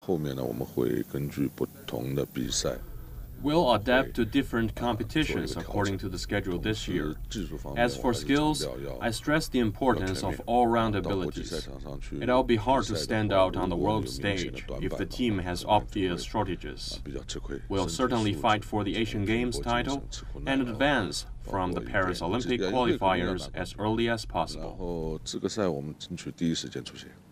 后面呢，我们会根据不同的比赛。 We'll adapt to different competitions according to the schedule this year. As for skills, I stress the importance of all-round abilities. It'll be hard to stand out on the world stage if the team has obvious shortages. We'll certainly fight for the Asian Games title and advance from the Paris Olympic qualifiers as early as possible. 然后资格赛我们争取第一时间出现。